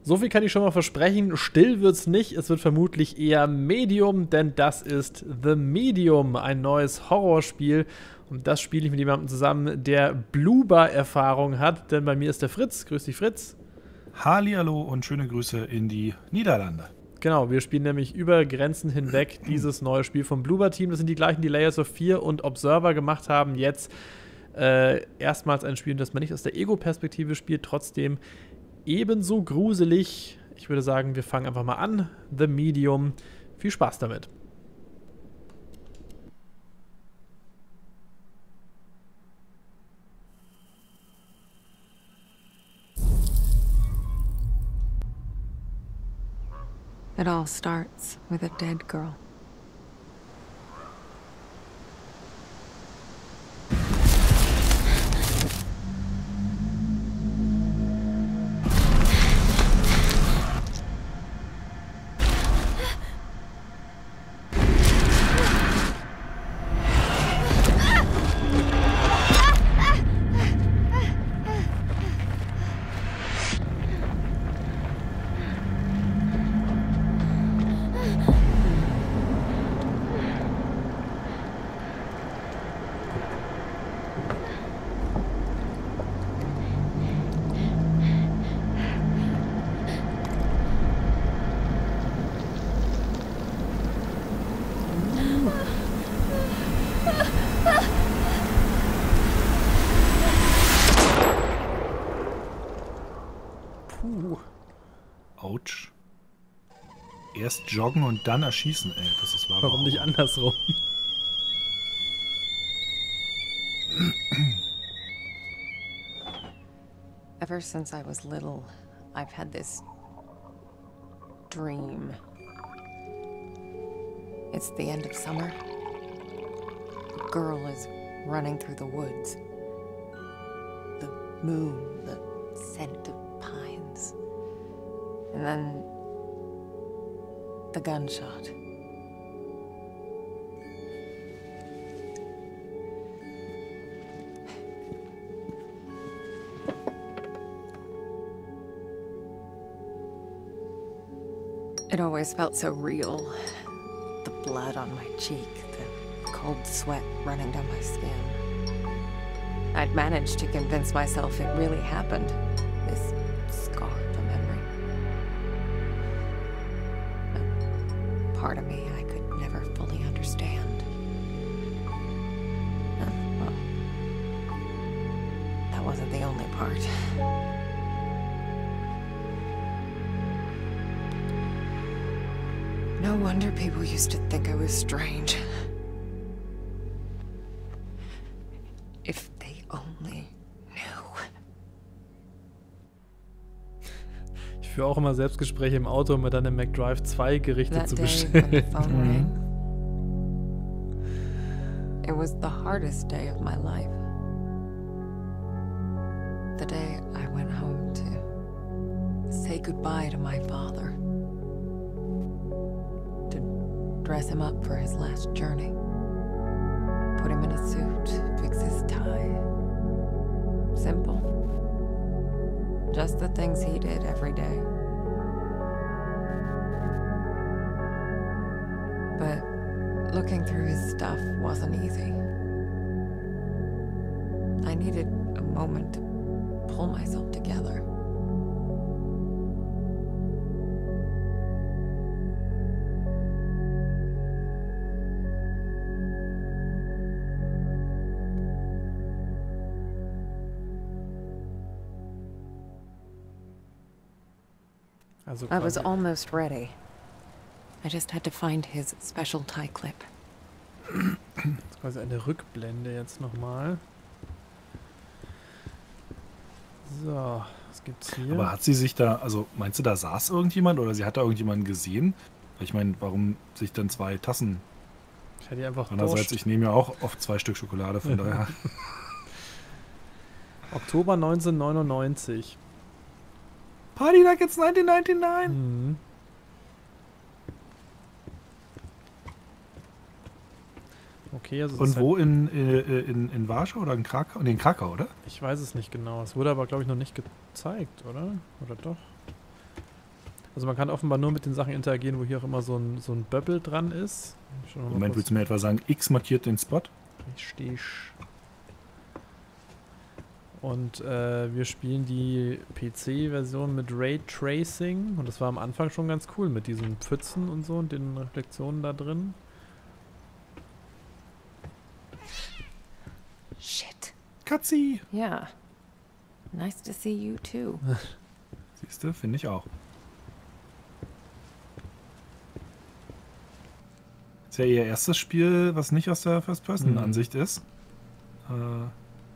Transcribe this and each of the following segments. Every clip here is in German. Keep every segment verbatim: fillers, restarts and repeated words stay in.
So viel kann ich schon mal versprechen. Still wird's nicht. Es wird vermutlich eher Medium, denn das ist The Medium, ein neues Horrorspiel. Und das spiele ich mit jemandem zusammen, der Bloober-Erfahrung hat. Denn bei mir ist der Fritz. Grüß dich, Fritz. Hallihallo und schöne Grüße in die Niederlande. Genau, wir spielen nämlich über Grenzen hinweg dieses neue Spiel vom Bloober-Team. Das sind die gleichen, die Layers of Fear und Observer gemacht haben. Jetzt äh, erstmals ein Spiel, das man nicht aus der Ego-Perspektive spielt, trotzdem ebenso gruselig. Ich würde sagen, wir fangen einfach mal an. The Medium. Viel Spaß damit. It all starts with a dead girl. Puh. Autsch. Erst joggen und dann erschießen, ey. Das ist wahr. Warum nicht andersrum? Ever since I was little, I've had this dream. It's the end of summer. A girl is running through the woods. The moon, the scent of pines. And then the gunshot. It always felt so real. The blood on my cheek, the cold sweat running down my skin. I'd managed to convince myself it really happened. This scar of a memory. But part of me I could never fully understand. And, well, that wasn't the only part. No wonder people used to think I was strange. If they only knew. Ich führe auch immer Selbstgespräche im Auto, um mir dann im McDrive zwei Gerichte That zu day when the bestellen. phone rang, it was the hardest day of my life. The day I went home to say goodbye to my father. Dress him up for his last journey. Put him in a suit, fix his tie. Simple. Just the things he did every day. But looking through his stuff wasn't easy. I needed a moment to pull myself together. Also I was quasi, almost ready. I just had to find his special tie clip. das ist quasi eine Rückblende jetzt nochmal. So, was gibt's hier? Aber hat sie sich da, also meinst du, da saß irgendjemand oder sie hat da irgendjemanden gesehen? Ich meine, warum sich dann zwei Tassen? Ich hatte einfach Andererseits, Durst. ich nehme ja auch oft zwei Stück Schokolade, von daher. Oktober neunzehnhundertneunundneunzig. Party like it's neunzehnhundertneunundneunzig. Mhm. Okay, also das Und ist wo in, äh, in, in Warschau oder in Krakau? Nee, in Krakau, oder? halt, ich weiß es nicht genau. Es wurde aber, glaube ich, noch nicht gezeigt, oder? Oder doch? Also man kann offenbar nur mit den Sachen interagieren, wo hier auch immer so ein, so ein Bubble dran ist. Moment, willst du mir etwa sagen, X markiert den Spot? Richtig. Und äh, wir spielen die P C-Version mit Raytracing. Und das war am Anfang schon ganz cool mit diesen Pfützen und so und den Reflexionen da drin. Shit. Katzi! Yeah. Nice to see you too. Siehst du, finde ich auch. Ist ja ihr erstes Spiel, was nicht aus der First-Person-Ansicht Mhm. ist. Äh,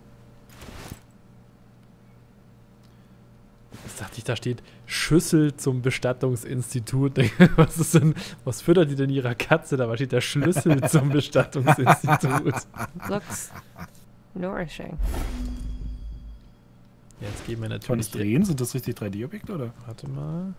Was dachte ich, da steht Schüssel zum Bestattungsinstitut. Was ist denn, was füttert die denn ihrer Katze? Da steht der Schlüssel zum Bestattungsinstitut. Looks nourishing. Jetzt gehen wir Kann es natürlich. drehen? Sind das richtig drei D-Objekte, oder? Warte mal.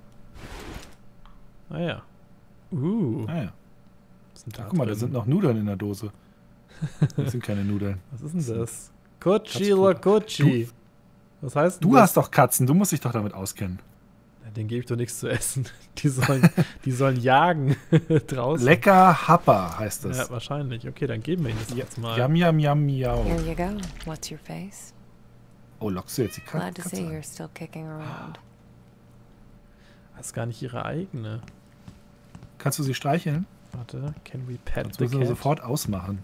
Ah ja. Uh. Ah ja. Was ist denn da Guck mal, da drin? sind noch Nudeln in der Dose. Das sind keine Nudeln. Was ist denn das? Kochi Katzenfutter. Lokochi. Was heißt denn Du das? hast doch Katzen, du musst dich doch damit auskennen. Ja, denen gebe ich doch nichts zu essen. Die sollen, die sollen jagen draußen. Lecker Happer heißt das. Ja, wahrscheinlich. Okay, dann geben wir ihnen das Ja, jetzt mal. Yam, yam, yam, miau. Here you go. What's your face? Oh, lockst du jetzt die Ka- Glad to see Katze an? you're still kicking around. Das ist gar nicht ihre eigene. Kannst du sie streicheln? Warte, can we pet Sonst the müssen wir cat? sofort ausmachen.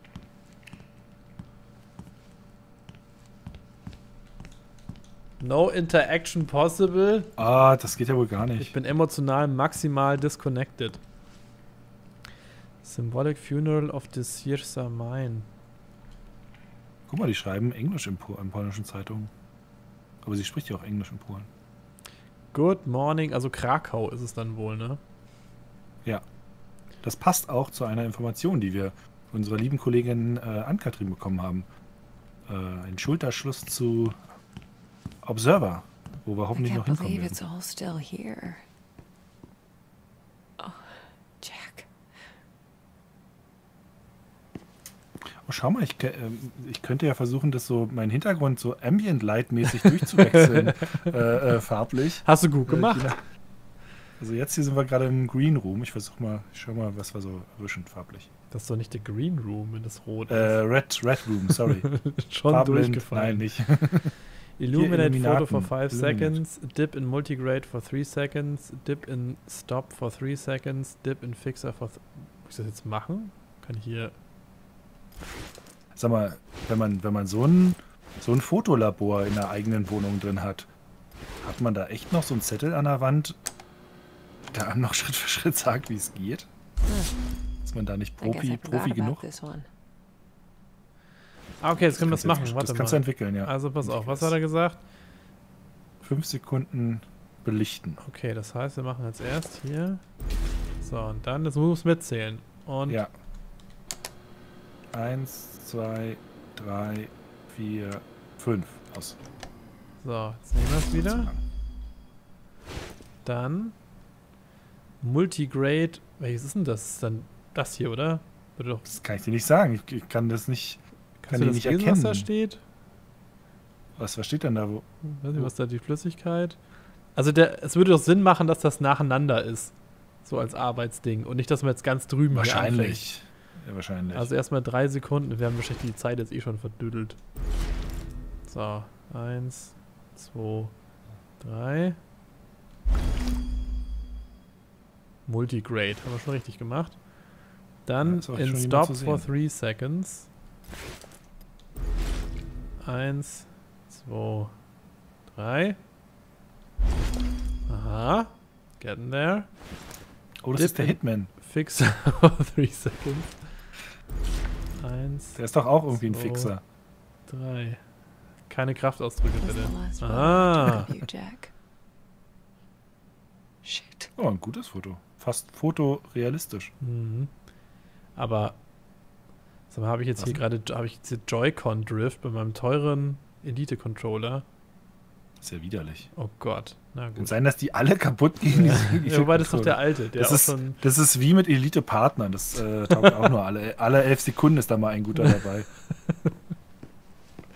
No interaction possible. Ah, das geht ja wohl gar Ich nicht. bin emotional maximal disconnected. Symbolic Funeral of the Sirsa Mine. Guck mal, die schreiben Englisch in, Po- in polnischen Zeitungen. Aber sie spricht ja auch Englisch in Polen. Good morning, also Krakau ist es dann wohl, ne? Ja. Das passt auch zu einer Information, die wir von unserer lieben Kollegin äh, Ann-Kathrin bekommen haben. Äh, ein Schulterschluss zu Observer, wo wir I hoffentlich noch can't hinkommen believe it's werden. all still here. Oh, Jack. Oh, schau mal, ich, ke- ähm, ich könnte ja versuchen, das so, meinen Hintergrund so Ambient Light-mäßig durchzuwechseln, äh, äh, farblich. Hast du gut Äh, gemacht. je nach- Also jetzt hier sind wir gerade im Green Room. Ich versuche mal, ich schau mal, was war so erwischend farblich. Das ist doch nicht der Green Room, wenn das rot Äh, ist. Red, Red Room, sorry. Schon Farbblind, durchgefallen. nein, nicht. Illuminate Illuminaten. photo for five Illuminate. seconds, dip in multigrade for three seconds, dip in stop for three seconds, dip in fixer for... Th Muss ich das jetzt machen? Kann ich hier... Sag mal, wenn man, wenn man so ein, so ein Fotolabor in der eigenen Wohnung drin hat, hat man da echt noch so einen Zettel an der Wand, der einem noch Schritt für Schritt sagt, wie es geht? Ist man da nicht I guess I Profi, forgot Profi about genug? this one. Ah, okay, jetzt können wir das kannst du machen. ent- Warte Das kannst du mal. entwickeln, ja. Also pass auf, was hat er gesagt? Fünf Sekunden belichten. Okay, das heißt, wir machen jetzt erst hier. So, und dann, das muss mitzählen. Und Ja. Eins, zwei, drei, vier, fünf. Aus. so, jetzt nehmen wir es Zu wieder. lang. Dann Multigrade. Welches ist denn das? Dann das hier, oder? Würde doch, Das kann ich dir nicht sagen. Ich, ich kann das nicht. kannst Kann du die das nicht lesen, was da erkennen. steht? Was, was steht denn da? Wo? Weiß nicht, was da die Flüssigkeit. Also der, es würde doch Sinn machen, dass das nacheinander ist. So als Arbeitsding. Und nicht, dass man jetzt ganz drüben hier anfängt. Wahrscheinlich. Ja, wahrscheinlich. Also erstmal drei Sekunden. Wir haben wahrscheinlich die Zeit jetzt eh schon verdüdelt. So, eins, zwei, drei. Multigrade. Haben wir schon richtig gemacht. Dann Ja, ist auch in schon jemand Stop zu for sehen. three seconds. Eins, zwei, drei. Aha. Getting there. oh, das Dip ist der in- Hitman. Fix for three seconds. Eins, Der ist doch auch irgendwie ein So. Fixer. drei. Keine Kraftausdrücke, That's bitte. the last one Ah. I took of you, Jack. Shit. Oh, ein gutes Foto. Fast fotorealistisch. Mhm. Aber sag mal, habe ich jetzt Was hier denn? gerade habe ich jetzt hier Joy-Con Drift bei meinem teuren Elite-Controller? Das ist ja widerlich. Oh Gott. Na Kann gut. sein, dass die alle kaputt gehen. Ja. diese Ja, wobei das ist doch der Controller. alte, der Das auch ist, schon. das ist wie mit Elite-Partnern. Das äh, taugt auch nur alle. Alle elf Sekunden ist da mal ein guter dabei.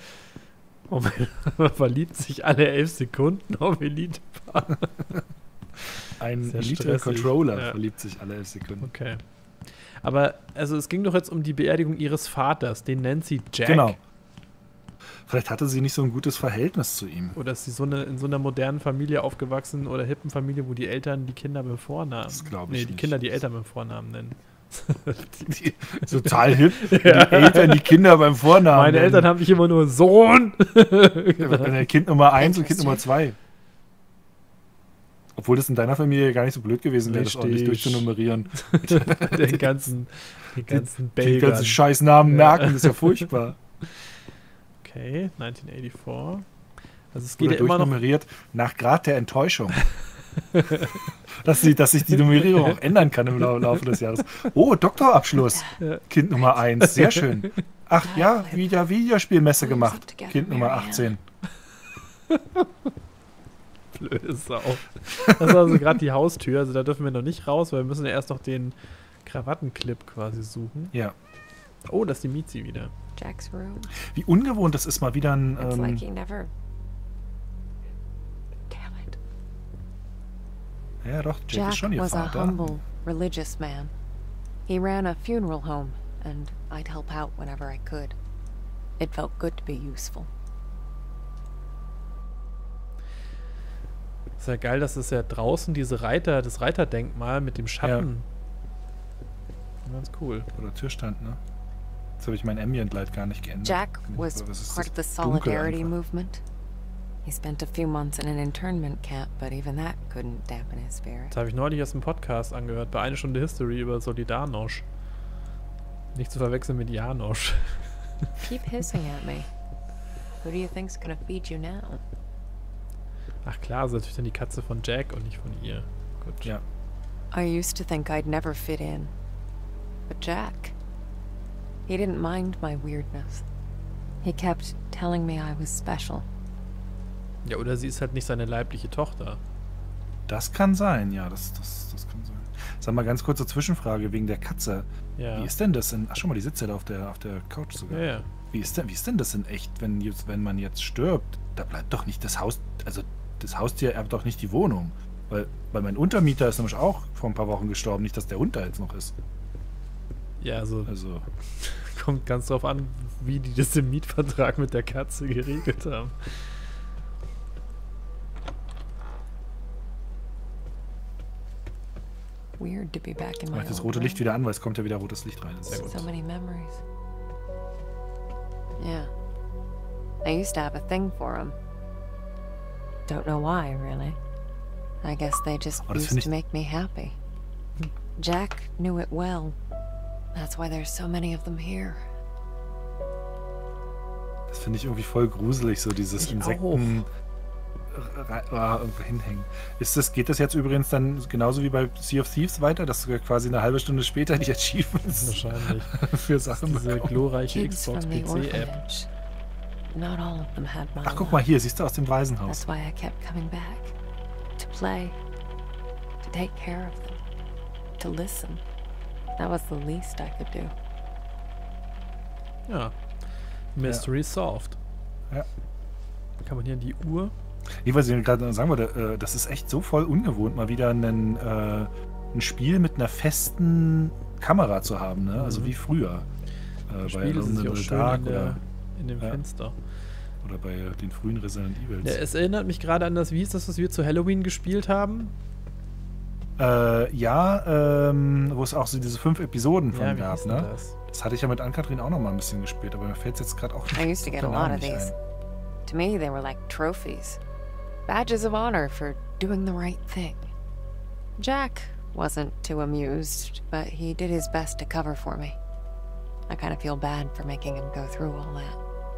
Oh mein, man verliebt sich alle elf Sekunden auf Elite. Ein Sehr Elite stressig. Controller Ja. verliebt sich alle elf Sekunden. Okay. Aber, also es ging doch jetzt um die Beerdigung ihres Vaters, den nennt sie Jack. Genau. Vielleicht hatte sie nicht so ein gutes Verhältnis zu ihm. Oder ist sie so eine, in so einer modernen Familie aufgewachsen oder hippen Familie, wo die Eltern die Kinder beim Vornamen. Das glaub ich Nee, die nicht. Kinder die Eltern beim Vornamen nennen. Die, total hip. Die Eltern, die Kinder beim Vornamen. Meine nennen. Eltern haben mich immer nur Sohn. Ja, Kind Nummer eins und Kind Nummer zwei. Obwohl das in deiner Familie gar nicht so blöd gewesen wäre, das ordentlich Richtig. durchzunummerieren. Den ganzen, den ganzen Die Belgern. ganzen scheiß Namen merken, das ist ja furchtbar. Okay, neunzehnhundertvierundachtzig. Also es geht Oder ja immer noch. durchnummeriert nach Grad der Enttäuschung. dass, sie, dass sich die Nummerierung auch ändern kann im Lau- Laufe des Jahres. Oh, Doktorabschluss. Ja. Kind Nummer eins, sehr schön. Ach ja, wieder Videospielmesse gemacht. Kind Nummer achtzehn. Blöde Sau. Das war also gerade die Haustür, also da dürfen wir noch nicht raus, weil wir müssen ja erst noch den Krawattenclip quasi suchen. Ja. Oh, das ist die Mizi wieder. Jack's room. Wie ungewohnt das ist, mal wieder ein... It's like he Ähm, never. Damn it. ja doch, Jack Jack ist schon ihr was a Vater. humble, religious man. He ran a funeral home, and I'd help out whenever I could. It felt good to be useful. Ist ja geil, dass es ja draußen diese Reiter, das Reiterdenkmal mit dem Schatten. Ganz cool. Oder Türstand, ne? Jetzt habe ich mein Ambient Light gar nicht geändert. Jack Bin ich- was was ist part of the das? Dunkel Solidarity einfach. movement. He spent a few months in an internment camp, but even that couldn't dampen his spirit. Das habe ich neulich aus dem Podcast angehört, bei Eine Stunde History über Solidarność. Nicht zu verwechseln mit Janosch. Keep hissing at me. Who do you think's gonna feed you now? Ach klar, ist natürlich dann die Katze von Jack und nicht von ihr. Gut. Ja. I used to think I'd never fit in. But Jack, he didn't mind my weirdness. He kept telling me I was special. Ja, oder sie ist halt nicht seine leibliche Tochter. Das kann sein, ja, das, das, das kann sein. Sag mal, ganz kurze Zwischenfrage wegen der Katze. Ja. Wie ist denn das in... Ach, schau mal, die sitzt ja da auf der, auf der Couch sogar. Ja, ja. Wie ist denn, wie ist denn das in echt, wenn, jetzt, wenn man jetzt stirbt? Da bleibt doch nicht das Haus... Also, das Haustier erbt doch nicht die Wohnung. Weil, weil mein Untermieter ist nämlich auch vor ein paar Wochen gestorben. Nicht, dass der Hund da jetzt noch ist. Ja, also Also, kommt ganz drauf an, wie die das im Mietvertrag mit der Katze geregelt haben. Weird to be back in my mach das old rote room. Licht wieder an, weil es kommt ja wieder rotes Licht rein. Sehr gut. So many memories. Yeah. I used to have a thing for them. Don't know why, really. I guess they just Oh, das used find to ich- make me happy. Jack knew it well. That's why there's so many of them here. Das finde ich irgendwie voll gruselig, so dieses Ich Insekten re- ah, irgendwo hinhängen. Ist das, geht das jetzt übrigens dann genauso wie bei Sea of Thieves weiter, dass du quasi eine halbe Stunde später die Achievements Wahrscheinlich. für Sachen Diese bekommst? glorreiche Kids from Xbox the P C-App. orphanage. Not all of them had my Ach, guck love. mal hier, siehst du aus dem Waisenhaus. That's why I kept coming back. To play. To take care of them. To listen. That was the least I could do. Ja. Mystery solved. Ja. Kann man hier in die Uhr? Ich weiß nicht, gerade sagen wollte, äh, das ist echt so voll ungewohnt, mal wieder einen, äh, ein Spiel mit einer festen Kamera zu haben, ne? Also Mhm. wie früher. Äh, bei Spiel ist Alone es in ja auch the schön Dark in, der, oder, in dem Ja. Fenster. oder bei den frühen Resident Evils. Ja, es erinnert mich gerade an das, wie ist das, was wir zu Halloween gespielt haben? Äh, ja, ähm, wo es auch so diese fünf Episoden von Ja, wie gab, hieß denn ne? das? Das hatte ich ja mit Ann-Kathrin auch noch mal ein bisschen gespielt, aber mir fällt es jetzt gerade auch I used to get a der lot Name of nicht these. ein. To me, they were like trophies. Badges of honor for doing the right thing. Jack wasn't too amused, but he did his best to cover for me. I kind of feel bad for making him go through all that.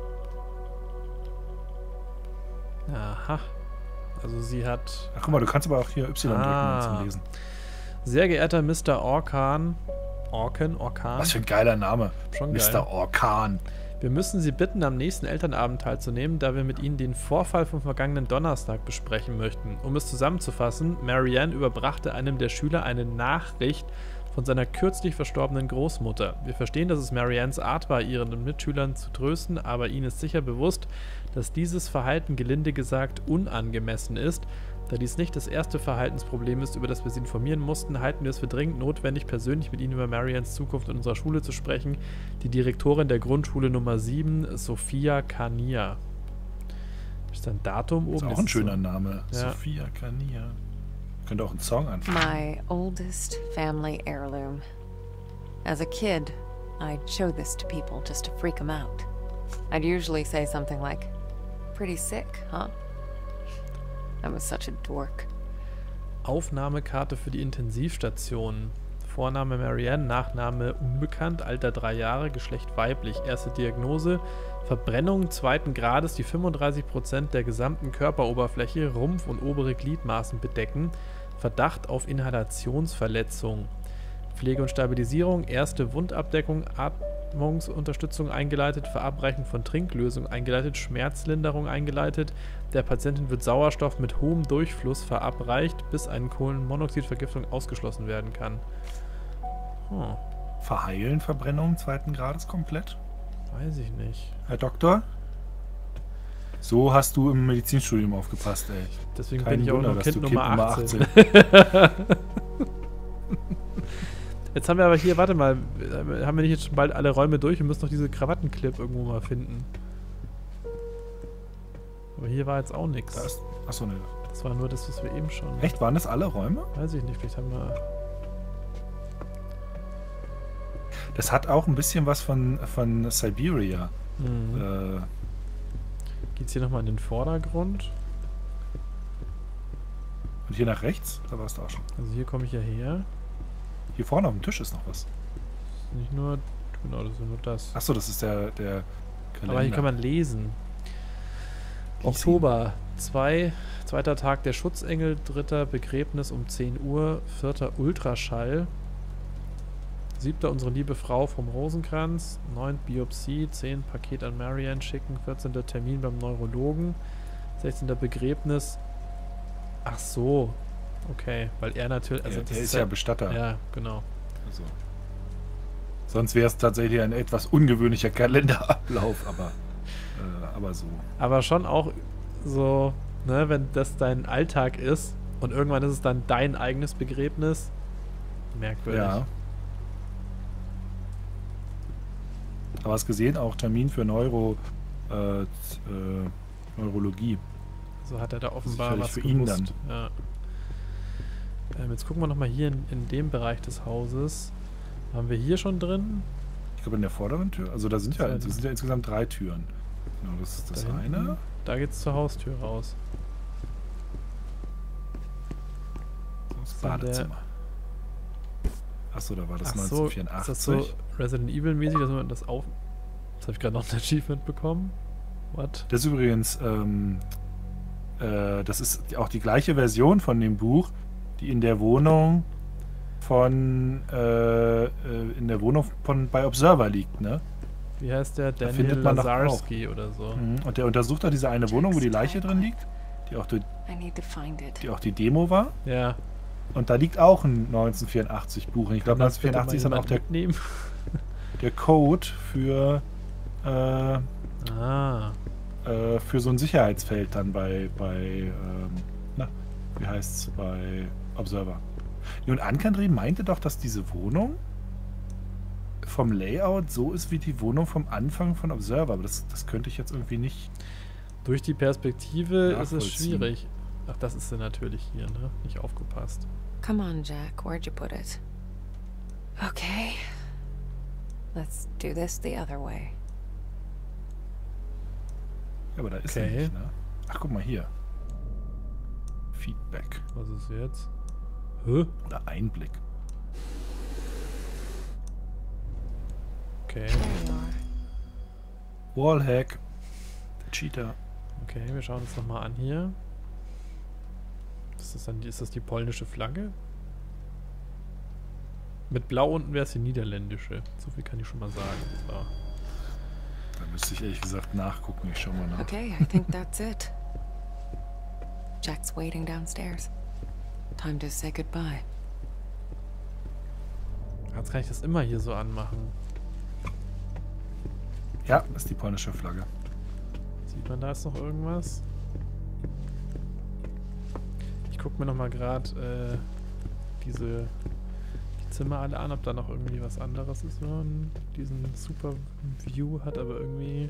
Aha. Also sie hat... Ach, guck mal, du kannst aber auch hier Y drücken Ah. zum Lesen. Sehr geehrter Mister Orkan... Orkan? Orkan? Was für ein geiler Name. Schon geil. Mister Orkan. Wir müssen Sie bitten, am nächsten Elternabend teilzunehmen, da wir mit Ihnen den Vorfall vom vergangenen Donnerstag besprechen möchten. Um es zusammenzufassen, Marianne überbrachte einem der Schüler eine Nachricht von seiner kürzlich verstorbenen Großmutter. Wir verstehen, dass es Mariannes Art war, ihren Mitschülern zu trösten, aber ihnen ist sicher bewusst, dass dieses Verhalten gelinde gesagt unangemessen ist, Da dies nicht das erste Verhaltensproblem ist, über das wir Sie informieren mussten, halten wir es für dringend notwendig, persönlich mit Ihnen über Marians Zukunft in unserer Schule zu sprechen. Die Direktorin der Grundschule Nummer sieben, Sophia Kania. Ist da ein Datum oben? Ist auch ein schöner Name. Ja. Sophia Kania. Könnte auch ein Song anfangen. My oldest family heirloom. As a kid, I'd show this to people just to freak them out. I'd usually say something like, "Pretty sick, huh?" I was such a dork. Aufnahmekarte für die Intensivstation. Vorname Marianne, Nachname unbekannt, Alter drei Jahre, Geschlecht weiblich. Erste Diagnose: Verbrennung zweiten Grades, die fünfunddreißig Prozent der gesamten Körperoberfläche, Rumpf und obere Gliedmaßen bedecken. Verdacht auf Inhalationsverletzung. Pflege und Stabilisierung: Erste Wundabdeckung, Atmungsunterstützung eingeleitet, Verabreichung von Trinklösung eingeleitet, Schmerzlinderung eingeleitet. Der Patientin wird Sauerstoff mit hohem Durchfluss verabreicht, bis eine Kohlenmonoxidvergiftung ausgeschlossen werden kann. Oh, Verheilen Verbrennung zweiten Grades komplett? weiß ich nicht. Herr Doktor? So hast du im Medizinstudium aufgepasst, ey. Deswegen Kein bin ich auch Wunder, noch dass Kind du Nummer Kind Nummer achtzehn. achtzehn. Jetzt haben wir aber hier, warte mal, haben wir nicht jetzt schon bald alle Räume durch? Wir müssen noch diese Krawattenclip irgendwo mal finden. Aber hier war jetzt auch nichts. Da ist- Achso, ne. Das war nur das, was wir eben schon... Echt, waren das alle Räume? Weiß ich nicht, vielleicht haben wir... Das hat auch ein bisschen was von, von Siberia. Mhm. Äh, Geht's hier nochmal in den Vordergrund? und hier nach rechts, da warst du auch schon. Also hier komme ich ja her. Hier vorne auf dem Tisch ist noch was. Nicht nur... Genau, das ist nur das. Achso, das ist der, der Kalender. Aber hier kann man lesen. Lesen. Oktober, zwei, zweiter Tag der Schutzengel, dritter Begräbnis um zehn Uhr, vierter Ultraschall, siebter unsere liebe Frau vom Rosenkranz, neun Biopsie, zehn Paket an Marianne schicken, vierzehnter Termin beim Neurologen, sechzehnter Begräbnis. Ach so, okay, weil er natürlich... Also der, das der ist ja Bestatter. Ja, genau. Also. Sonst wäre es tatsächlich ein etwas ungewöhnlicher Kalenderablauf, aber, äh, aber so. Aber schon auch so, ne, wenn das dein Alltag ist und irgendwann ist es dann dein eigenes Begräbnis. Merkwürdig. Ja. Aber hast gesehen, auch Termin für Neuro, äh, äh, Neurologie. So hat er da offenbar Sicherlich was für ihn gewusst. Ja. Ähm, jetzt gucken wir nochmal hier in, in dem Bereich des Hauses. Haben wir hier schon drin? Ich glaube in der vorderen Tür. Also da sind ja, Das das sind ja insgesamt drei Türen. Genau, das ist das Da hinten? eine. Da geht's zur Haustür raus. Das ist dann der- Badezimmer. Achso, da war das Ach so, ist neunzehnhundertvierundachtzig. das so Resident Evil mäßig, dass man das auf... Jetzt habe ich gerade noch ein Achievement bekommen. What? Das ist übrigens, ähm, äh, das ist auch die gleiche Version von dem Buch, die in der Wohnung von, äh, äh, in der Wohnung von bei Observer liegt, ne? Wie heißt der? Daniel findet man doch Lazarski oder so. Mhm. Und der untersucht da diese eine Wohnung, wo die Leiche drin liegt, die auch die, I need to find it. die auch die Demo war. Ja. Und da liegt auch ein neunzehnhundertvierundachtzig Buch. Und ich glaube, Kann das bitte neunzehnhundertvierundachtzig ist dann mal auch der, jemand der Code für, äh, mitnehmen? Ah. äh, für so ein Sicherheitsfeld dann bei, bei ähm, na, wie heißt's, bei Observer. Ja, und Ankandri meinte doch, dass diese Wohnung vom Layout so ist wie die Wohnung vom Anfang von Observer. Aber das, das könnte ich jetzt irgendwie nicht. Durch die Perspektive ist es Nachvollziehen. schwierig. Ach, das ist sie natürlich hier, ne? Nicht aufgepasst. Come on, Jack. Where'd you put it? Okay. Let's do this the other way. Ja, aber da ist Okay. er nicht, ne? Ach, guck mal hier. Feedback. Was ist jetzt? Hä? Oder Einblick. Okay. There you are. Wallhack. Cheater. Okay, wir schauen uns nochmal an hier. Ist das, dann, die- ist das die polnische Flagge? Mit Blau unten wäre es die niederländische. So viel kann ich schon mal sagen. So. Da müsste ich ehrlich gesagt nachgucken. Ich schau mal nach. Okay, I think that's it. Jack's waiting downstairs. Time to say goodbye. Jetzt kann ich das immer hier so anmachen. Ja, das ist die polnische Flagge. Sieht man da jetzt noch irgendwas? gucke mir nochmal gerade äh, diese die Zimmer alle an, ob da noch irgendwie was anderes ist, wenn man diesen super View hat, aber irgendwie...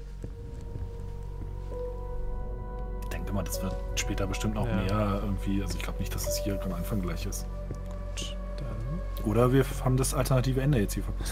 Ich denke mal, das wird später bestimmt noch Ja. mehr irgendwie. Also ich glaube nicht, dass es hier am Anfang gleich ist. Gut, dann... Oder wir haben das alternative Ende jetzt hier verpasst.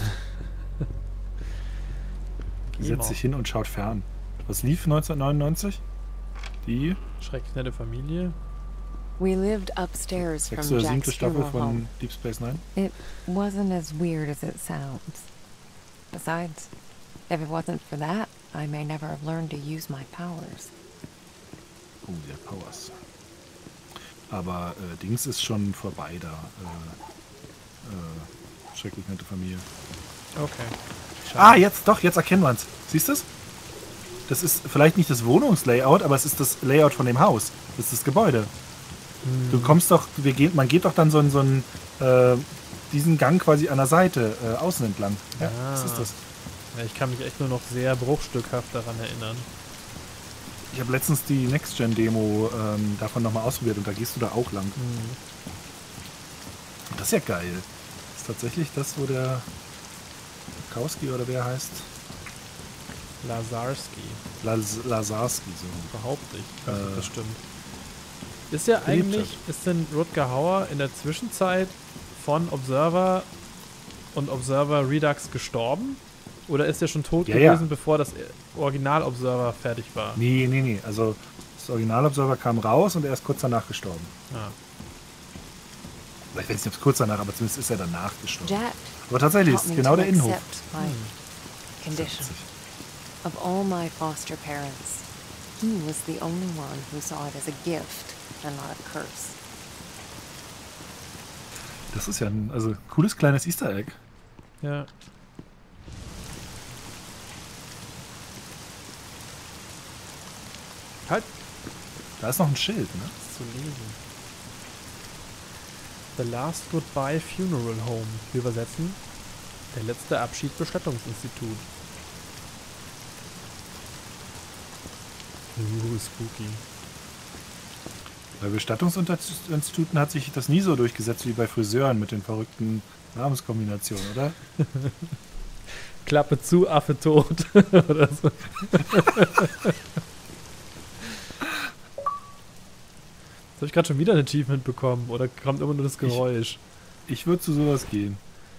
Geh Setzt mal. sich hin und schaut fern. Was lief neunzehnhundertneunundneunzig? Die Schrecklich nette Familie. We lived upstairs from sechste oder siebte Jack's Staffel funeral home. von Deep Space Nine. It wasn't as weird as it sounds. Besides, if it wasn't for that, I may never have learned to use my powers. Oh, der Powers. Aber äh, Dings ist schon vorbei da. Äh, äh, schrecklich nette Familie. Okay. Ah, jetzt, doch, jetzt erkennen wir es. Siehst du es? Das ist vielleicht nicht das Wohnungslayout, aber es ist das Layout von dem Haus. Das ist das Gebäude. Du kommst doch, wir gehen, man geht doch dann so in so einen, äh, diesen Gang quasi an der Seite, äh, außen entlang. Ja, Ah. was ist das? Ja, ich kann mich echt nur noch sehr bruchstückhaft daran erinnern. Ich habe letztens die Next-Gen-Demo ähm, davon nochmal ausprobiert und da gehst du da auch lang. Hm. Das ist ja geil. Das ist tatsächlich das, wo der Kowski oder wer heißt? Lazarski, Laz Lazarski, so. behaupte ich. Also Äh, das stimmt. Ist ja belebt eigentlich, ist denn Rutger Hauer in der Zwischenzeit von Observer und Observer Redux gestorben? Oder ist er schon tot Ja, ja. gewesen, bevor das Original Observer fertig war? Nee, nee, nee. Also das Original-Observer kam raus und er ist kurz danach gestorben. Ah. Ich weiß nicht, ob es kurz danach, aber zumindest ist er danach gestorben. Jack Aber tatsächlich, taught ist me genau to der Innenhof. accept my condition. Of all my foster parents, he was the only one who saw it as a gift and not a curse. Das ist ja ein also, cooles kleines Easter Egg. Ja. Halt, Da ist noch ein Schild, ne? das zu lesen. The Last Goodbye Funeral Home. Wir übersetzen. Der letzte Abschied Bestattungsinstitut. Uh, spooky. Bei Bestattungsinstituten hat sich das nie so durchgesetzt wie bei Friseuren mit den verrückten Namenskombinationen, oder? Klappe zu, Affe tot. Oder so. Jetzt habe ich gerade schon wieder ein Achievement bekommen. Oder kommt immer nur das Geräusch? Ich würde zu sowas gehen.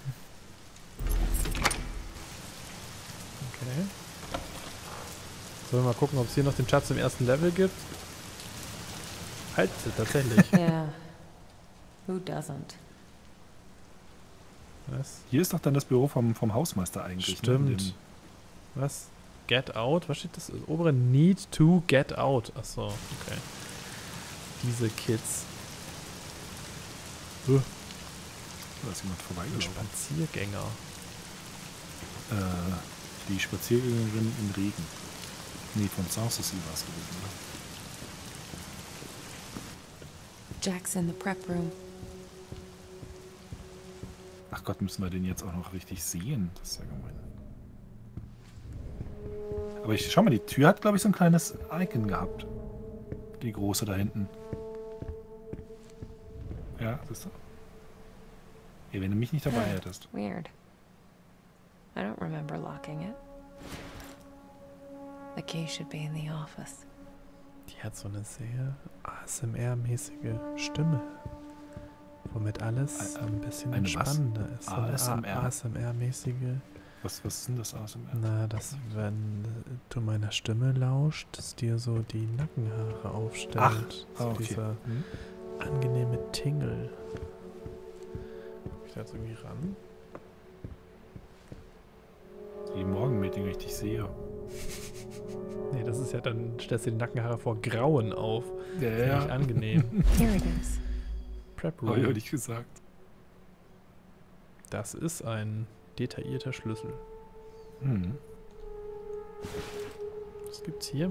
Okay. Sollen wir mal gucken, ob es hier noch den Schatz im ersten Level gibt? Halt, tatsächlich. Yeah. Who doesn't? Was? Hier ist doch dann das Büro vom, vom Hausmeister eigentlich. Stimmt. Ne? In dem- Was? Get out? Was steht das? Das obere Need to get out. Achso, okay. Diese Kids. Huh, Da ist jemand vorbeigelaufen. Spaziergänger. Äh, die Spaziergängerin im Regen. Nee, von Sanssouci war es gewesen, oder? Jack's in the prep room. Ach Gott, müssen wir den jetzt auch noch richtig sehen? Das ist ja gemein. Aber ich schau mal, die Tür hat, glaube ich, so ein kleines Icon gehabt. Die große da hinten. Ja, siehst du? Hey, wenn du mich nicht dabei hättest. Weird. I don't remember locking it. The key should be in the office. Die hat so eine sehr A S M R-mäßige Stimme. Womit alles Ein- ein bisschen eine was? entspannender ist. So eine A S M R? A S M R-mäßige. Was, was ist denn das aus dem Na, dass wenn du meiner Stimme lauscht, dass dir so die Nackenhaare aufstellt. Ach, so ah, okay. dieser Hm? angenehme Tingle. Komm ich da jetzt irgendwie ran? Die Morgenmeeting richtig sehe. Nee, das ist ja dann, stellst du die Nackenhaare vor Grauen auf. Ja, Das ist nicht angenehm. Here it is. Prep Habe ich Room. nicht gesagt. Das ist ein detaillierter Schlüssel. Hm. Was gibt's hier?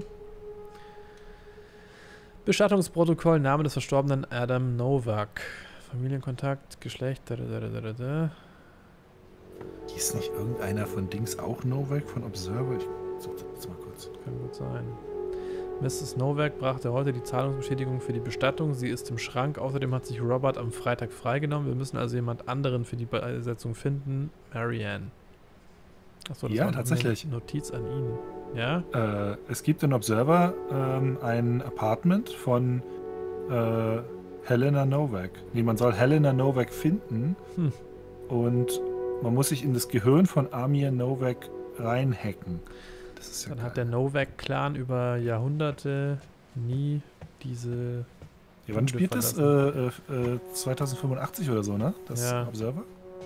Bestattungsprotokoll, Name des Verstorbenen Adam Novak. Familienkontakt, Geschlecht, da, da, da, da, da, da. Ist nicht irgendeiner von Dings auch Novak von Observer? Ich such das jetzt mal kurz. Kann gut sein. Misses Novak brachte heute die Zahlungsbestätigung für die Bestattung. Sie ist im Schrank. Außerdem hat sich Robert am Freitag freigenommen. Wir müssen also jemand anderen für die Beisetzung finden. Marianne. Achso, das Ja, war tatsächlich. eine Notiz an ihn. Ja? Äh, es gibt in Observer ähm, ein Apartment von äh, Helena Novak. Nee, man soll Helena Novak finden Hm. und man muss sich in das Gehirn von Amir Novak reinhacken. Das ist ja Dann geil. hat der Novak-Clan über Jahrhunderte nie diese... Ja, wann Punkte spielt das? Äh, äh, äh, zweitausendfünfundachtzig oder so, ne? Das Ja. Observer?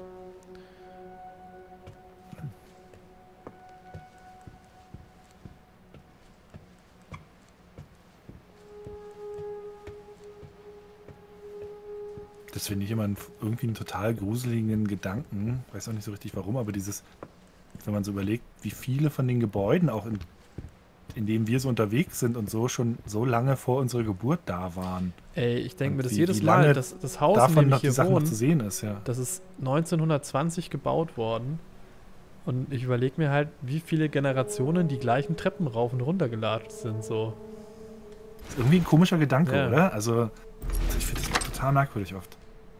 Das finde ich immer einen, irgendwie einen total gruseligen Gedanken. Weiß auch nicht so richtig warum, aber dieses, wenn man so überlegt, wie viele von den Gebäuden auch in, in denen wir so unterwegs sind und so schon so lange vor unserer Geburt da waren. Ey, ich denke Und mir das wie- jedes wie Mal, lange das, das Haus, in Davon dem noch ich die hier Sachen noch wohne, zu sehen ist, ja. das ist neunzehnhundertzwanzig gebaut worden. Und ich überlege mir halt, wie viele Generationen die gleichen Treppen rauf und runter gelatscht sind. So. Ist irgendwie ein komischer Gedanke, Ja. oder? Also, ich finde das total merkwürdig oft.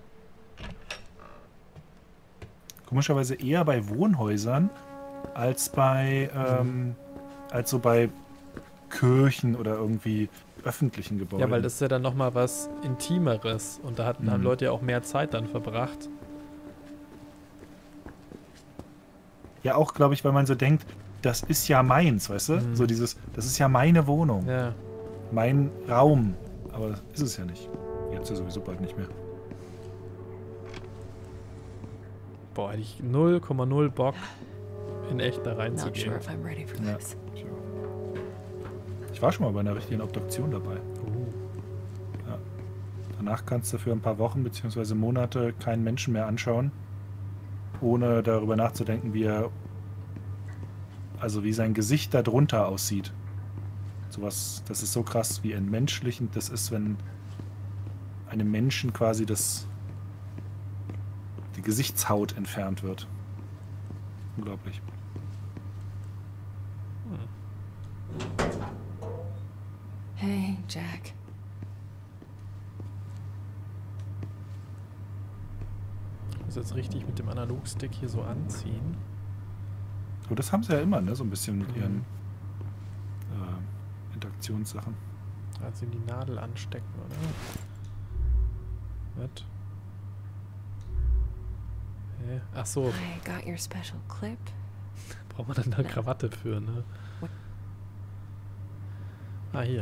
Komischerweise eher bei Wohnhäusern als bei, ähm, als so bei Kirchen oder irgendwie öffentlichen Gebäuden. Ja, weil das ist ja dann nochmal was Intimeres. Und da hatten Mhm. haben Leute ja auch mehr Zeit dann verbracht. Ja, auch, glaube ich, weil man so denkt, das ist ja meins, weißt du? Mhm. So dieses, das ist ja meine Wohnung, Ja. mein Raum. Aber das ist es ja nicht. Jetzt ja sowieso bald nicht mehr. Boah, hätte ich null Komma null Bock, in echt da Not reinzugehen. sure if I'm ready for Ja. this. Ich war schon mal bei einer richtigen Obduktion dabei. Uh. Danach kannst du für ein paar Wochen bzw. Monate keinen Menschen mehr anschauen, ohne darüber nachzudenken, wie er, also wie sein Gesicht darunter aussieht. Sowas, das ist so krass, wie entmenschlichend das ist, wenn einem Menschen quasi das, die Gesichtshaut entfernt wird. Unglaublich. Hey, Jack. Ich muss jetzt richtig mit dem Analogstick hier so anziehen. Aber das haben sie ja immer, ne? So ein bisschen mit Mhm. ihren äh, Interaktionssachen. Also in die Nadel anstecken, oder? Was? Hä? Ach so, I got your special clip. braucht man dann eine Krawatte für, ne? Ah, hier.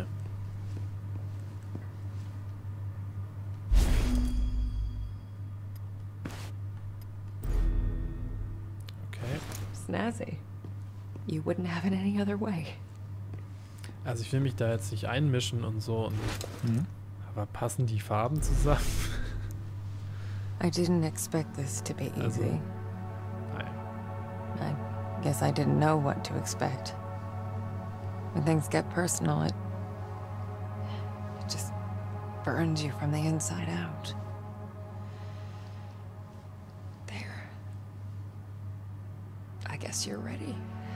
Okay. Snazzy. You wouldn't have it any other way. Also ich will mich da jetzt nicht einmischen und so. Und, Mhm. aber passen die Farben zusammen? I didn't expect this to be Also- easy. Nein. I guess I didn't know what to expect. When things get personal, it, it just burns you from the inside out. There. I guess you're ready.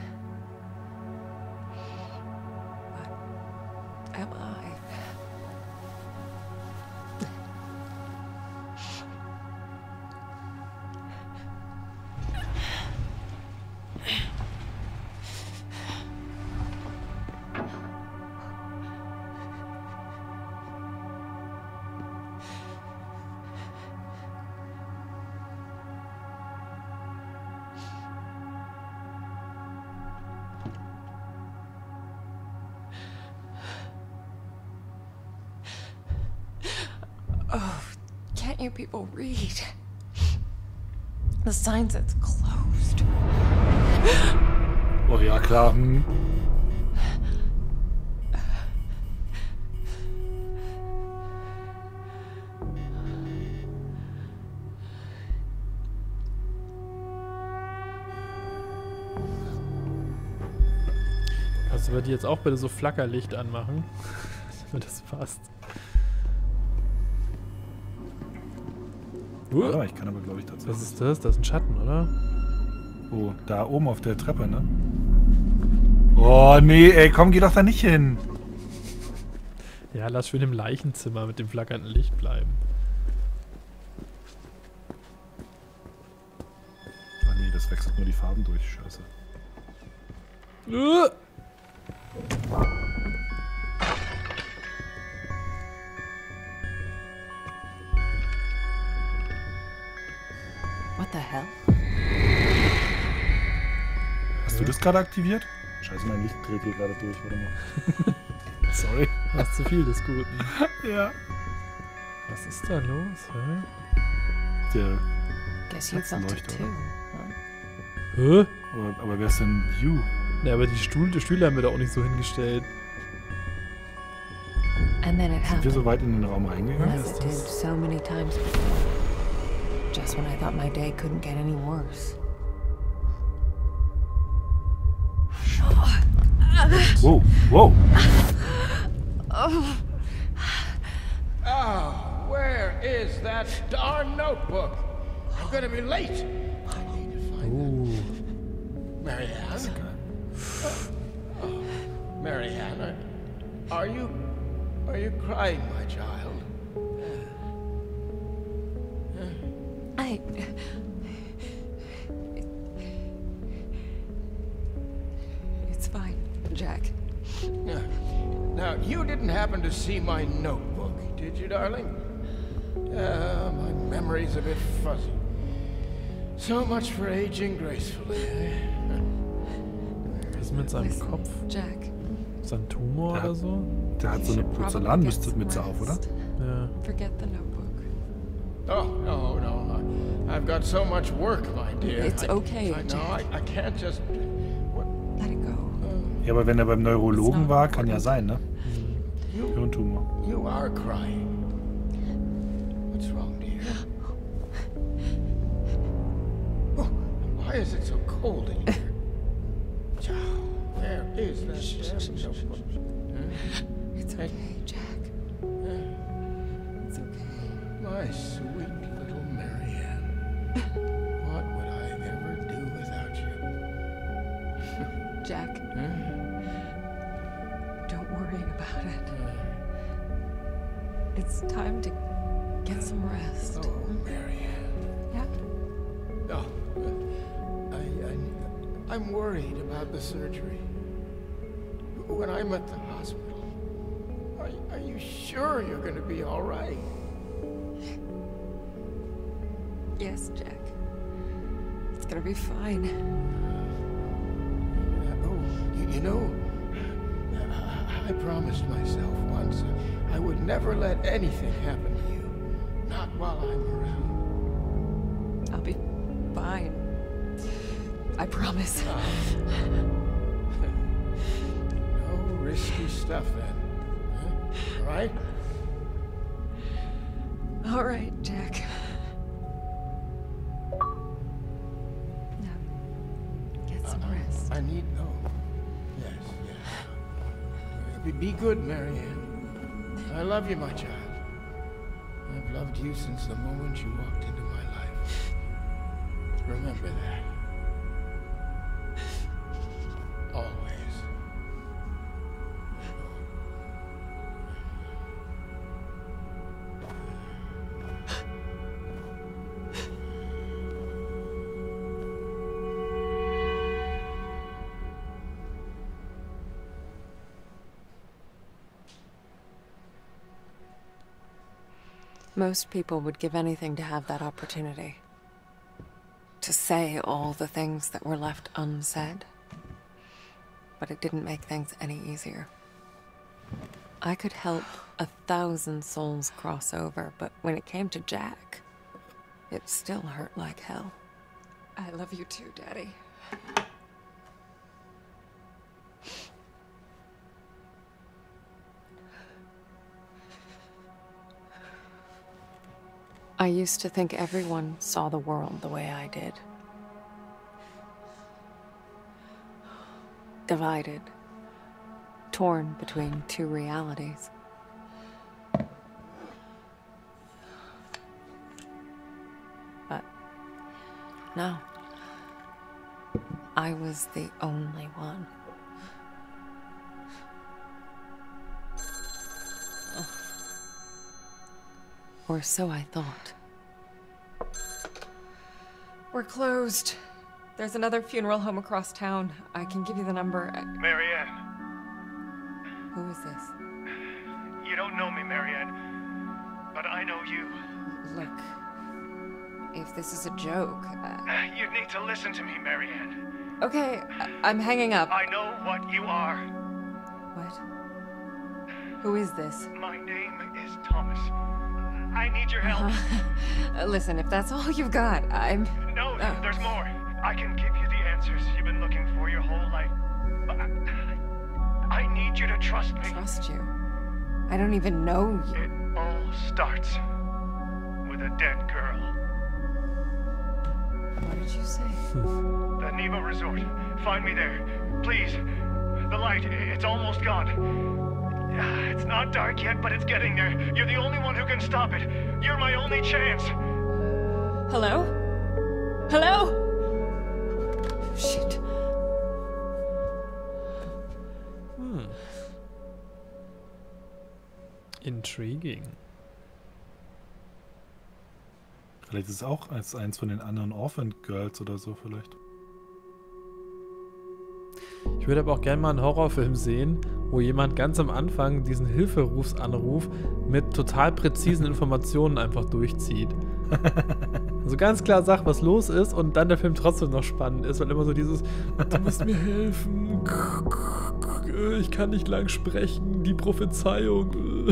But am I? Oh, can't you people read? The sign says closed. Oh ja, klar. Hm. Kannst du bei dir jetzt auch bitte so Flackerlicht anmachen? Damit das passt. Warte Uh, mal, ich kann aber, glaube ich, tatsächlich. was ist das? Das ist ein Schatten, oder? Oh, da oben auf der Treppe, ne? Oh, nee, ey, komm, geh doch da nicht hin. Ja, lass schön im Leichenzimmer mit dem flackernden Licht bleiben. Ah nee, das wechselt nur die Farben durch. Scheiße. Äh! What the hell? Hast du das gerade aktiviert? Scheiße, mein Licht dreht hier gerade durch. Warte mal. Sorry. Was zu viel des Guten. Ja. Was ist da los? Hä? Der, Guess you felt it Katzenleuchter. too. Hä? aber, aber wer ist denn you? Ja, aber die, Stuhl, die Stühle haben wir doch auch nicht so hingestellt. And then it Sind wir happened, so weit in den Raum reingegangen? as it did so many times before. Just when I thought my day couldn't get any worse. Wow, wow. Oh, where is that darn notebook? I'm gonna be late. I need to find Uh. it. Marianne? Oh, Marianne, are, are you... Are you crying, my child? I... It's fine, Jack. Now, now, you didn't happen to see my notebook, did you, darling? Uh, my memory's a bit fuzzy. So much for aging gracefully. eh? Was ist mit seinem Listen, Kopf? Jack. Ist das ein Tumor Ja. oder so? Der hat so you eine should probably Porzellanmütze get some Mütze auf, oder? rest. Ja. Forget the notebook. Oh, no, no. I, I've got so much work, my dear. It's I- okay, I, no, Jack. I, I can't just... What? Let it go. Ja, aber wenn er beim Neurologen It's not war, kann ja important. sein, ne? You, Hirntumor. you are crying. What's wrong, dear? Oh, why is it so cold in here? Child, where is that damn notebook? Huh? It's okay, Jack. It's okay. My sweet little Marianne. What would I ever do without you? Jack, Huh? don't worry about it. It's time to get some rest. Oh, Marianne. Yeah? Oh, I, I, I'm worried about the surgery. When I'm at the hospital, are, are you sure you're going to be all right? Yes, Jack. It's gonna be fine. Uh, oh, you, you know, I, I promised myself once I would never let anything happen to you. Not while I'm around. I'll be fine. I promise. No risky stuff then. Huh? All right? All right, Jack. Now, get some rest. I need. Oh, yes, yes. Be, be good, Marianne. I love you, my child. I've loved you since the moment you walked into my life. Remember that. Always. Most people would give anything to have that opportunity. To say all the things that were left unsaid. But it didn't make things any easier. I could help a thousand souls cross over, but when it came to Jack, it still hurt like hell. I love you too, Daddy. I used to think everyone saw the world the way I did. Divided. Torn between two realities. But no. I was the only one. Or so I thought. We're closed. There's another funeral home across town. I can give you the number. I... Marianne. Who is this? You don't know me, Marianne. But I know you. Look, if this is a joke... Uh... You need to listen to me, Marianne. Okay, I I'm hanging up. I know what you are. What? Who is this? My name is Thomas. I need your help. Uh, listen, if that's all you've got, I'm... No, uh... there's more. I can give you the answers you've been looking for your whole life. But I, I need you to trust me. Trust you? I don't even know you. It all starts with a dead girl. What did you say? The Neva Resort. Find me there. Please. The light, it's almost gone. It's not dark yet, but it's getting there. You're the only one who can stop it. You're my only chance. Hello? Hello? Shit. Hm. Intriguing. Vielleicht ist es auch als eins von den anderen Orphan Girls oder so vielleicht. Ich würde aber auch gerne mal einen Horrorfilm sehen, wo jemand ganz am Anfang diesen Hilferufsanruf mit total präzisen Informationen einfach durchzieht. Also ganz klar sagt, was los ist und dann der Film trotzdem noch spannend ist, weil immer so dieses, du musst mir helfen, ich kann nicht lang sprechen, die Prophezeiung.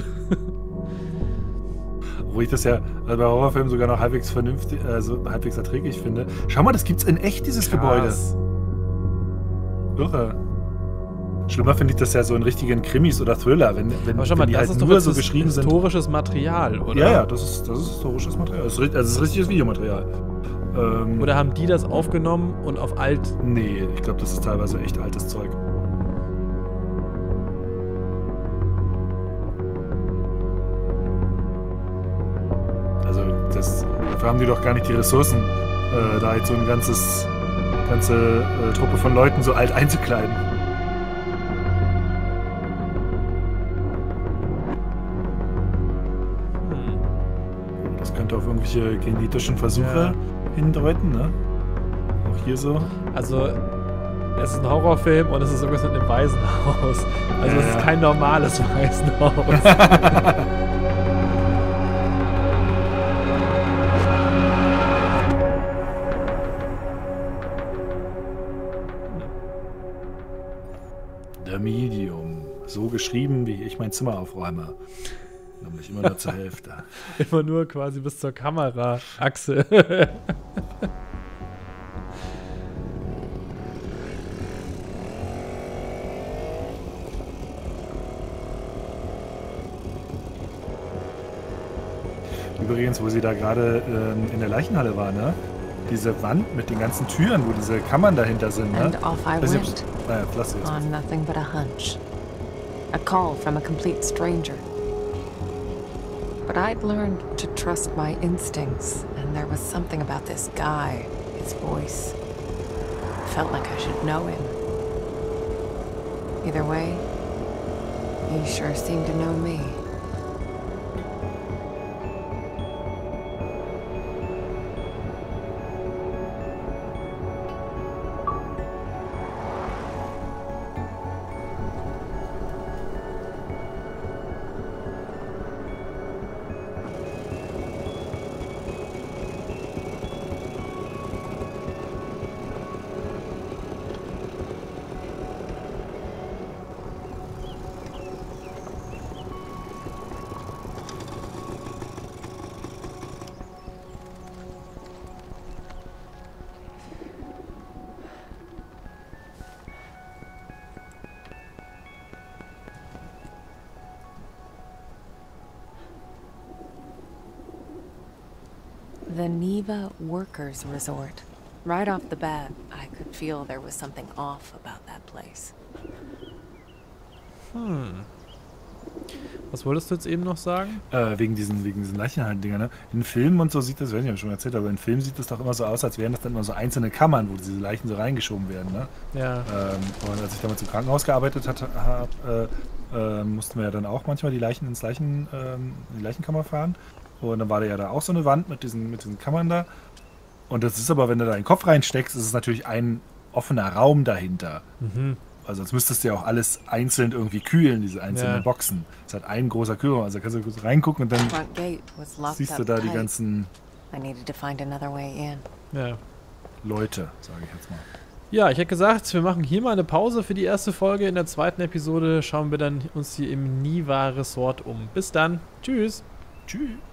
Wo ich das ja bei Horrorfilmen sogar noch halbwegs vernünftig, also halbwegs erträglich finde. Schau mal, das gibt's in echt, dieses Krass. Gebäude. Irre. Schlimmer finde ich das ja so in richtigen Krimis oder Thriller, wenn, wenn, Aber schau wenn mal, die das halt ist doch nur jetzt so his- geschrieben sind. historisches Material, oder? Ja, ja, das ist, das ist historisches Material. Das ist, ri- also das ist richtiges Videomaterial. Ähm, Oder haben die das aufgenommen und auf alt... Nee, ich glaube, das ist teilweise echt altes Zeug. Also, das, dafür haben die doch gar nicht die Ressourcen, äh, da jetzt so ein ganzes, ganze äh, Truppe von Leuten so alt einzukleiden. Das könnte auf irgendwelche genetischen Versuche Ja. hindeuten, ne? Auch hier so. Also, es ist ein Horrorfilm und es ist irgendwas mit einem Waisenhaus. Also, Ja, es ist ja. kein normales Waisenhaus. The Medium. So geschrieben, wie ich mein Zimmer aufräume. Nämlich immer nur zur Hälfte. Immer nur quasi bis zur Kameraachse. Übrigens, wo sie da gerade ähm, in der Leichenhalle war, ne? Diese Wand mit den ganzen Türen, wo diese Kammern dahinter sind, ne? And off I Weiß nicht, went, ob's- naja, lass jetzt. on nothing but a hunch. A call from a complete stranger. But I'd learned to trust my instincts, and there was something about this guy, his voice. Felt like I should know him. Either way, he sure seemed to know me. The Neva Workers Resort. Right off the bat, I could feel there was something off about that place. Hm. Was wolltest du jetzt eben noch sagen? Äh, wegen diesen, wegen diesen Leichenhallen-Dinger, ne? In Filmen und so sieht das, weiß nicht, ob ich schon erzählt habe, aber in Filmen sieht das doch immer so aus, als wären das dann immer so einzelne Kammern, wo diese Leichen so reingeschoben werden, ne? Ja. Ähm, und als ich damals im Krankenhaus gearbeitet hatte, hab, äh, äh, mussten wir ja dann auch manchmal die Leichen ins Leichen, ähm, in die Leichenkammer fahren. Und dann war da ja da auch so eine Wand mit diesen, mit diesen Kammern da. Und das ist aber, wenn du da den Kopf reinsteckst, ist es natürlich ein offener Raum dahinter. Mhm. Also als müsstest du ja auch alles einzeln irgendwie kühlen, diese einzelnen Ja. Boxen. Es hat ein großer Kühlraum, also da kannst du kurz reingucken und dann Front gate was locked siehst du up da die tight. ganzen I needed to find another way in. Ja. Leute, sage ich jetzt mal. Ja, ich hätte gesagt, wir machen hier mal eine Pause für die erste Folge. In der zweiten Episode schauen wir dann uns hier im Niwa Resort um. Bis dann. Tschüss. Tschüss.